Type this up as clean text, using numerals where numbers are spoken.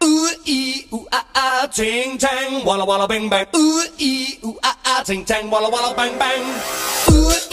Ooh ee ooh ah ah, ting tang, walla walla bang bang. Ooh ee ooh ah ah, ting tang, walla walla bang bang. Ooh